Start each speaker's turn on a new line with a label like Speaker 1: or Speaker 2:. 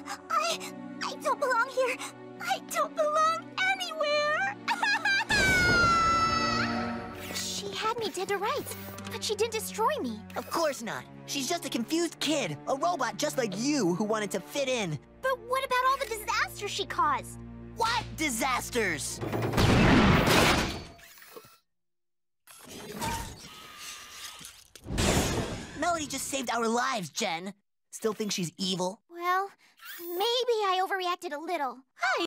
Speaker 1: I don't belong here. I don't belong anywhere. She had me dead to rights, but she didn't destroy me.
Speaker 2: Of course not. She's just a confused kid, a robot just like you who wanted to fit in.
Speaker 1: But what about all the disasters she caused?
Speaker 2: What disasters? Melody just saved our lives, Jen. Still think she's evil?
Speaker 1: Well, maybe I overreacted a little. Hi.